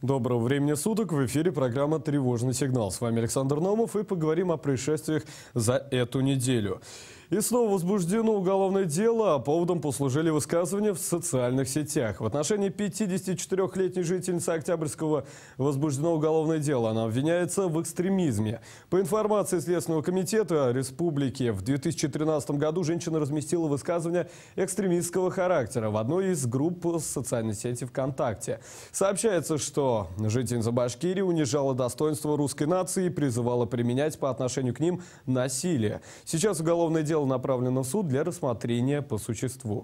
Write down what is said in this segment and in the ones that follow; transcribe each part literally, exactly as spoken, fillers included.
Доброго времени суток. В эфире программа «Тревожный сигнал». С вами Александр Номов, и поговорим о происшествиях за эту неделю. И снова возбуждено уголовное дело, а поводом послужили высказывания в социальных сетях. В отношении пятидесятичетырёхлетней жительницы Октябрьского возбуждено уголовное дело. Она обвиняется в экстремизме. По информации Следственного комитета республики, в две тысячи тринадцатом году женщина разместила высказывания экстремистского характера в одной из групп социальной сети ВКонтакте. Сообщается, что жительница Башкирии унижала достоинство русской нации и призывала применять по отношению к ним насилие. Сейчас уголовное дело направлено в суд для рассмотрения по существу.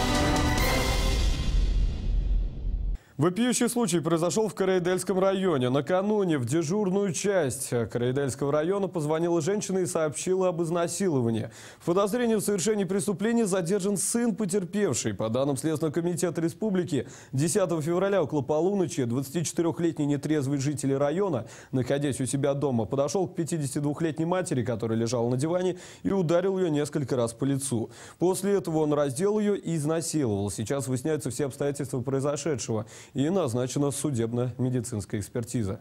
Вопиющий случай произошел в Караидельском районе. Накануне в дежурную часть Караидельского района позвонила женщина и сообщила об изнасиловании. В подозрении в совершении преступления задержан сын потерпевшей. По данным Следственного комитета республики, десятого февраля около полуночи двадцатичетырёхлетний нетрезвый житель района, находясь у себя дома, подошел к пятидесятидвухлетней матери, которая лежала на диване, и ударил ее несколько раз по лицу. После этого он раздел ее и изнасиловал. Сейчас выясняются все обстоятельства произошедшего. И назначена судебно-медицинская экспертиза.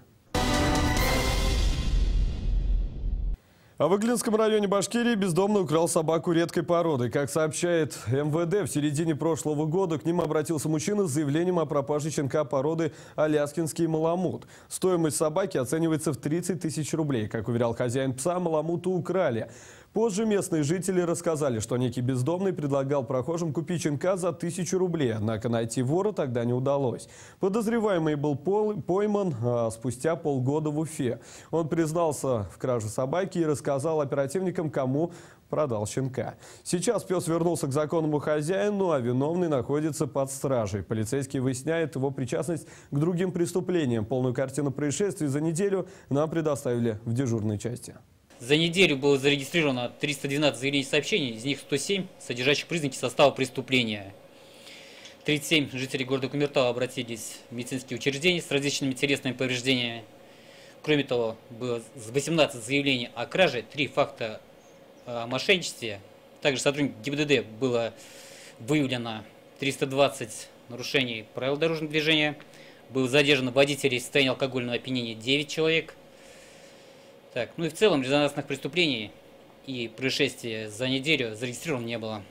А в Иглинском районе Башкирии бездомный украл собаку редкой породы. Как сообщает эм вэ дэ, в середине прошлого года к ним обратился мужчина с заявлением о пропаже щенка породы аляскинский маламут. Стоимость собаки оценивается в тридцать тысяч рублей. Как уверял хозяин пса, маламуту украли. Позже местные жители рассказали, что некий бездомный предлагал прохожим купить щенка за тысячу рублей, однако найти вора тогда не удалось. Подозреваемый был пойман а, спустя полгода в Уфе. Он признался в краже собаки и рассказал оперативникам, кому продал щенка. Сейчас пес вернулся к законному хозяину, а виновный находится под стражей. Полицейские выясняют его причастность к другим преступлениям. Полную картину происшествий за неделю нам предоставили в дежурной части. За неделю было зарегистрировано триста двенадцать заявлений сообщений, из них сто семь, содержащих признаки состава преступления. тридцать семь жителей города Кумертау обратились в медицинские учреждения с различными телесными повреждениями. Кроме того, было восемнадцать заявлений о краже, три факта о мошенничестве. Также сотрудникам гэ и бэ дэ дэ было выявлено триста двадцать нарушений правил дорожного движения. Было задержано водителей в состоянии алкогольного опьянения девять человек. Так, ну и в целом резонансных преступлений и происшествий за неделю зарегистрировано не было.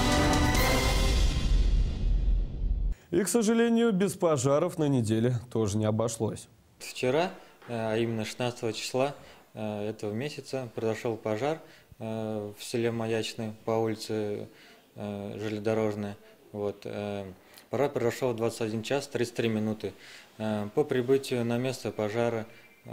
И, к сожалению, без пожаров на неделе тоже не обошлось. Вчера, а именно шестнадцатого числа этого месяца, произошел пожар в селе Маячный по улице Железнодорожная. Вот. Пожар произошел в двадцать один час тридцать три минуты. По прибытию на место пожара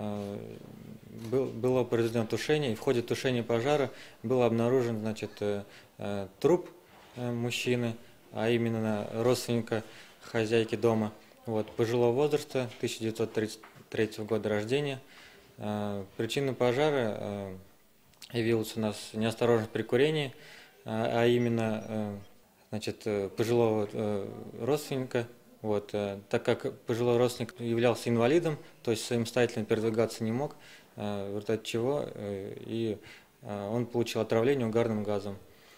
было произведено тушение, и в ходе тушения пожара был обнаружен, значит, труп мужчины, а именно родственника хозяйки дома, вот, пожилого возраста, тысяча девятьсот тридцать третьего года рождения. Причиной пожара явилась у нас неосторожность при курении, а именно, значит, пожилого родственника. Вот, так как пожилой родственник являлся инвалидом, то есть самостоятельно передвигаться не мог, в результате чего и он получил отравление угарным газом.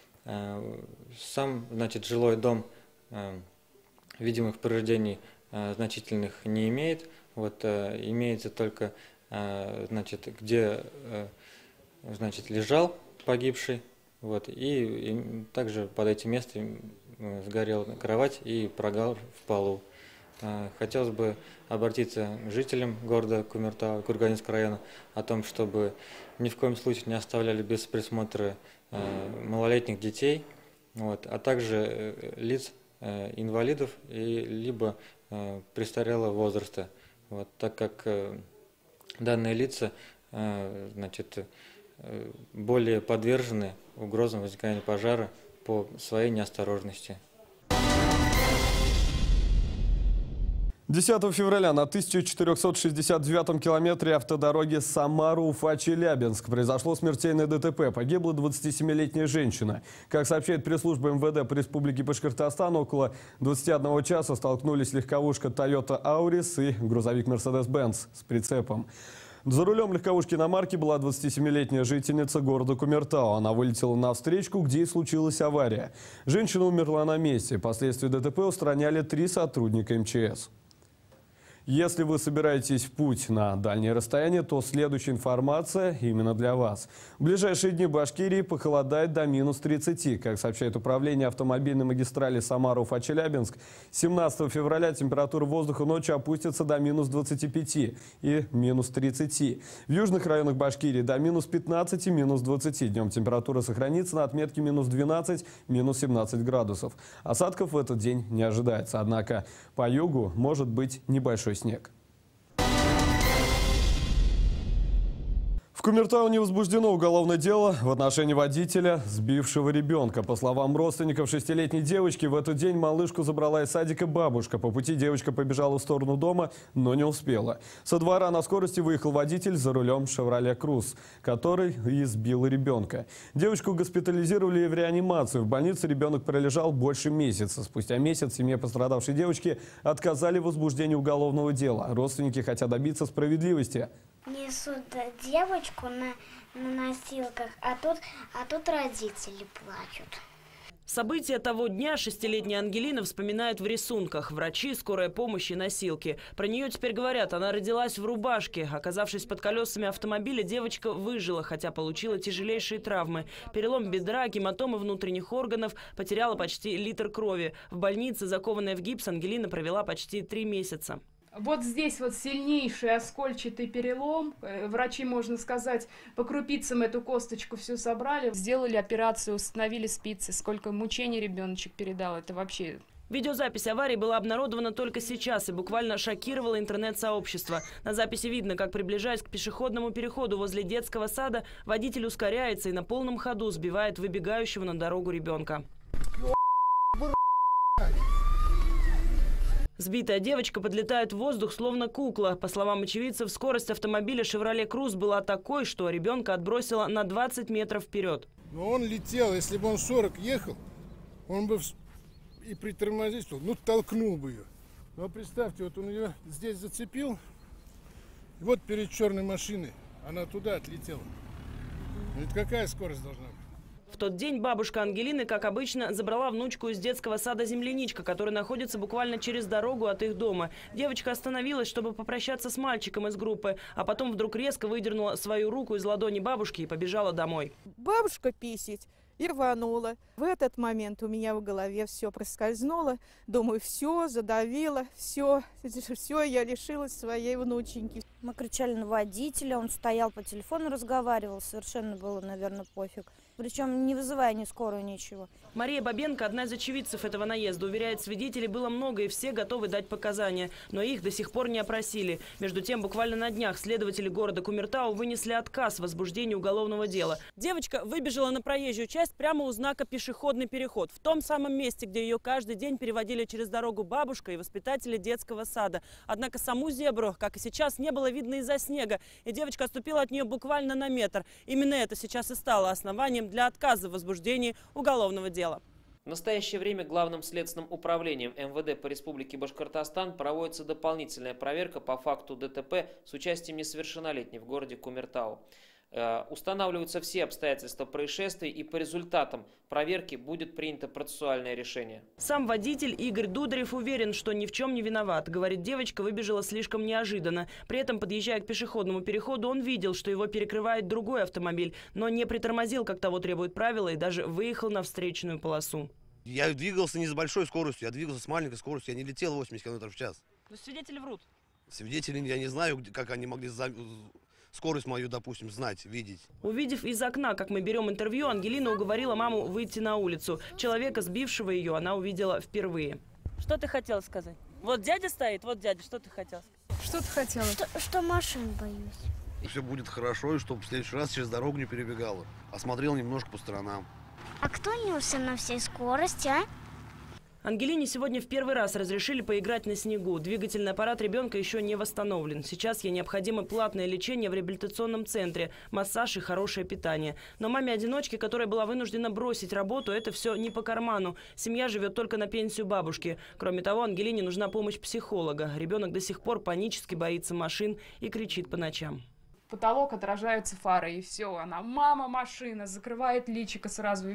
Сам, значит, жилой дом видимых повреждений значительных не имеет. Вот, имеется только, значит, где, значит, лежал погибший. Вот, и, и также под этим местом сгорела кровать и прогар в полу. Хотелось бы обратиться к жителям города Кумертау, Курганинского района, о том, чтобы ни в коем случае не оставляли без присмотра малолетних детей, вот, а также лиц инвалидов и либо престарелого возраста, вот, так как данные лица, значит, более подвержены угрозам возникновения пожара по своей неосторожности. десятого февраля на тысяча четыреста шестьдесят девятом километре автодороги Самара-Уфа-Челябинск произошло смертельное дэ тэ пэ. Погибла двадцатисемилетняя женщина. Как сообщает пресс-служба эм вэ дэ по Республике Башкортостан, около двадцати одного часа столкнулись легковушка Toyota Auris и грузовик Mercedes-Benz с прицепом. За рулем легковушки иномарки была двадцатисемилетняя жительница города Кумертау. Она вылетела на встречку, где и случилась авария. Женщина умерла на месте. Последствия дэ тэ пэ устраняли три сотрудника эм че эс. Если вы собираетесь в путь на дальнее расстояние, то следующая информация именно для вас. В ближайшие дни в Башкирии похолодает до минус тридцати. Как сообщает управление автомобильной магистрали Самара-Уфа-Челябинск, семнадцатого февраля температура воздуха ночью опустится до минус двадцати пяти и минус тридцати. В южных районах Башкирии до минус пятнадцати, минус двадцати. Днем температура сохранится на отметке минус двенадцать, минус семнадцать градусов. Осадков в этот день не ожидается. Однако по югу может быть небольшой снег. В Кумертауне возбуждено уголовное дело в отношении водителя, сбившего ребенка. По словам родственников шестилетней девочки, в этот день малышку забрала из садика бабушка. По пути девочка побежала в сторону дома, но не успела. Со двора на скорости выехал водитель за рулем «Шевроле Круз», который и сбил ребенка. Девочку госпитализировали в реанимацию. В больнице ребенок пролежал больше месяца. Спустя месяц семье пострадавшей девочки отказали в возбуждении уголовного дела. Родственники хотят добиться справедливости. Несут девочку на, на носилках, а тут, а тут родители плачут. События того дня шестилетняя Ангелина вспоминает в рисунках. Врачи, скорая помощь и носилки. Про нее теперь говорят, она родилась в рубашке. Оказавшись под колесами автомобиля, девочка выжила, хотя получила тяжелейшие травмы. Перелом бедра, гематомы внутренних органов, потеряла почти литр крови. В больнице, закованная в гипс, Ангелина провела почти три месяца. Вот здесь вот сильнейший оскольчатый перелом. Врачи, можно сказать, по крупицам эту косточку всю собрали. Сделали операцию, установили спицы. Сколько мучений ребеночек передал, это вообще... Видеозапись аварии была обнародована только сейчас и буквально шокировала интернет-сообщество. На записи видно, как, приближаясь к пешеходному переходу возле детского сада, водитель ускоряется и на полном ходу сбивает выбегающего на дорогу ребенка. Сбитая девочка подлетает в воздух, словно кукла. По словам очевидцев, скорость автомобиля «Шевроле Круз» была такой, что ребенка отбросило на двадцать метров вперед. Но он летел, если бы он сорок ехал, он бы и притормозил, ну толкнул бы ее. Но представьте, вот он ее здесь зацепил, и вот перед черной машиной она туда отлетела. Это какая скорость должна быть? В тот день бабушка Ангелины, как обычно, забрала внучку из детского сада «Земляничка», который находится буквально через дорогу от их дома. Девочка остановилась, чтобы попрощаться с мальчиком из группы, а потом вдруг резко выдернула свою руку из ладони бабушки и побежала домой. Бабушка писить и рванула. В этот момент у меня в голове все проскользнуло. Думаю, все, задавило, все, все, я лишилась своей внученьки. Мы кричали на водителя, он стоял по телефону, разговаривал, совершенно было, наверное, пофиг. Причем не вызывая ни скорую, ничего. Мария Бабенко, одна из очевидцев этого наезда, уверяет, свидетелей было много и все готовы дать показания. Но их до сих пор не опросили. Между тем, буквально на днях следователи города Кумертау вынесли отказ в возбуждении уголовного дела. Девочка выбежала на проезжую часть прямо у знака «Пешеходный переход». В том самом месте, где ее каждый день переводили через дорогу бабушка и воспитатели детского сада. Однако саму зебру, как и сейчас, не было видно из-за снега. И девочка отступила от нее буквально на метр. Именно это сейчас и стало основанием для отказа в возбуждении уголовного дела. В настоящее время Главным следственным управлением эм вэ дэ по Республике Башкортостан проводится дополнительная проверка по факту дэ тэ пэ с участием несовершеннолетней в городе Кумертау. Устанавливаются все обстоятельства происшествий, и по результатам проверки будет принято процессуальное решение. Сам водитель Игорь Дударев уверен, что ни в чем не виноват. Говорит, девочка выбежала слишком неожиданно. При этом, подъезжая к пешеходному переходу, он видел, что его перекрывает другой автомобиль, но не притормозил, как того требует правила, и даже выехал на встречную полосу. Я двигался не с большой скоростью, я двигался с маленькой скоростью, я не летел восемьдесят километров в час. Но свидетели врут. Свидетели, я не знаю, как они могли за... скорость мою, допустим, знать, видеть. Увидев из окна, как мы берем интервью, Ангелина уговорила маму выйти на улицу. Человека, сбившего ее, она увидела впервые. Что ты хотела сказать? Вот дядя стоит, вот дядя, что ты хотела сказать? Что ты хотела? Что, что машин боюсь. Все будет хорошо, и чтобы в следующий раз через дорогу не перебегала. Осмотрел немножко по сторонам. А кто несся на всей скорости, а? Ангелине сегодня в первый раз разрешили поиграть на снегу. Двигательный аппарат ребенка еще не восстановлен. Сейчас ей необходимо платное лечение в реабилитационном центре, массаж и хорошее питание. Но маме-одиночке, которая была вынуждена бросить работу, это все не по карману. Семья живет только на пенсию бабушки. Кроме того, Ангелине нужна помощь психолога. Ребенок до сих пор панически боится машин и кричит по ночам. Потолок отражаются фары, и все. Она мама машина, закрывает личико сразу. И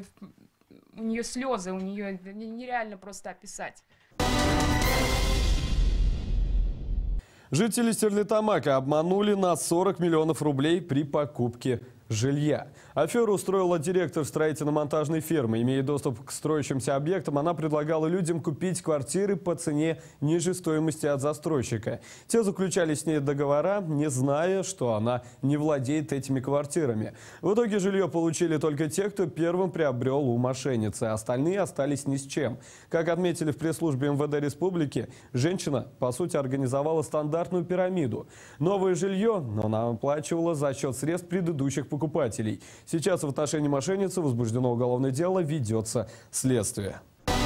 у нее слезы, у нее нереально просто описать. Жители Стерлитамака обманули на сорок миллионов рублей при покупке жилья. Аферу устроила директор строительно-монтажной фирмы. Имея доступ к строящимся объектам, она предлагала людям купить квартиры по цене ниже стоимости от застройщика. Те заключали с ней договора, не зная, что она не владеет этими квартирами. В итоге жилье получили только те, кто первым приобрел у мошенницы. Остальные остались ни с чем. Как отметили в пресс-службе эм вэ дэ республики, женщина, по сути, организовала стандартную пирамиду. Новое жилье, но она оплачивала за счет средств предыдущих покупателей. Сейчас в отношении мошенницы возбуждено уголовное дело, ведется следствие.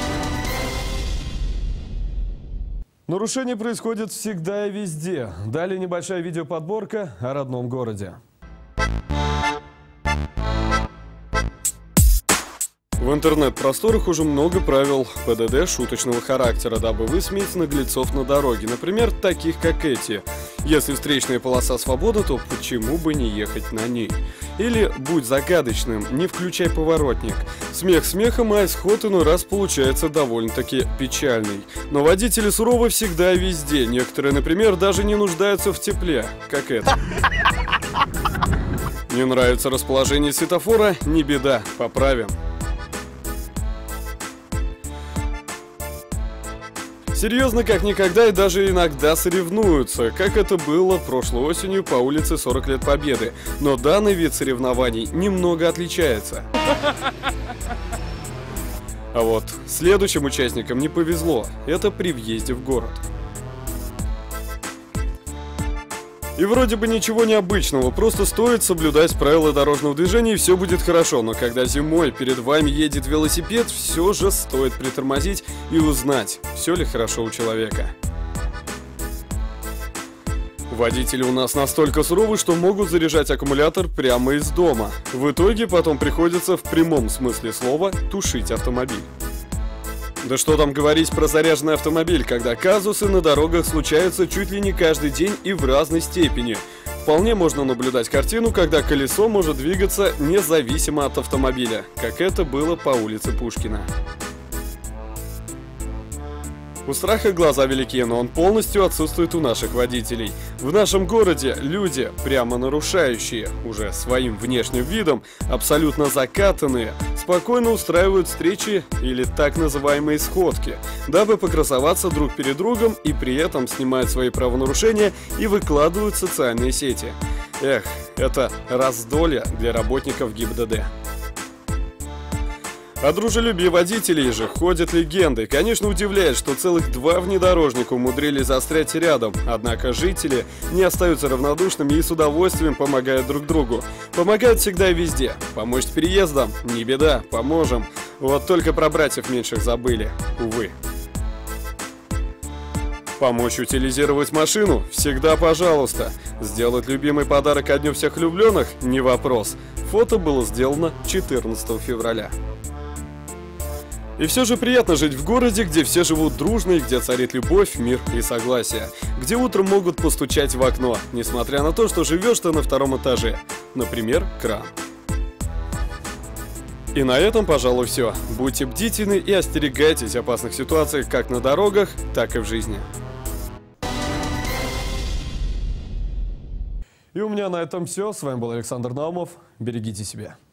Нарушения происходят всегда и везде. Далее небольшая видеоподборка о родном городе. В интернет-просторах уже много правил пэ дэ дэ шуточного характера, дабы высмеять наглецов на дороге. Например, таких как эти. Если встречная полоса свободна, то почему бы не ехать на ней? Или будь загадочным, не включай поворотник. Смех смехом, а исход иной раз получается довольно-таки печальный. Но водители суровы всегда и везде. Некоторые, например, даже не нуждаются в тепле, как это. Не нравится расположение светофора? Не беда, поправим. Серьезно, как никогда, и даже иногда соревнуются, как это было прошлой осенью по улице сорок лет Победы. Но данный вид соревнований немного отличается. А вот следующим участникам не повезло. Это при въезде в город. И вроде бы ничего необычного, просто стоит соблюдать правила дорожного движения, и все будет хорошо. Но когда зимой перед вами едет велосипед, все же стоит притормозить и узнать, все ли хорошо у человека. Водители у нас настолько суровы, что могут заряжать аккумулятор прямо из дома. В итоге потом приходится в прямом смысле слова тушить автомобиль. Да что там говорить про заряженный автомобиль, когда казусы на дорогах случаются чуть ли не каждый день и в разной степени. Вполне можно наблюдать картину, когда колесо может двигаться независимо от автомобиля, как это было по улице Пушкина. У страха глаза велики, но он полностью отсутствует у наших водителей. В нашем городе люди, прямо нарушающие, уже своим внешним видом, абсолютно закатанные, спокойно устраивают встречи или так называемые сходки, дабы покрасоваться друг перед другом, и при этом снимают свои правонарушения и выкладывают в социальные сети. Эх, это раздолье для работников ГИБДД. О дружелюбии водителей же ходят легенды. Конечно, удивляет, что целых два внедорожника умудрились застрять рядом. Однако жители не остаются равнодушными и с удовольствием помогают друг другу. Помогают всегда и везде. Помочь с переездом? Не беда, поможем. Вот только про братьев меньших забыли, увы. Помочь утилизировать машину? Всегда пожалуйста. Сделать любимый подарок ко Дню всех влюбленных? Не вопрос. Фото было сделано четырнадцатого февраля. И все же приятно жить в городе, где все живут дружно и где царит любовь, мир и согласие. Где утром могут постучать в окно, несмотря на то, что живешь ты на втором этаже. Например, кран. И на этом, пожалуй, все. Будьте бдительны и остерегайтесь опасных ситуаций как на дорогах, так и в жизни. И у меня на этом все. С вами был Александр Наумов. Берегите себя.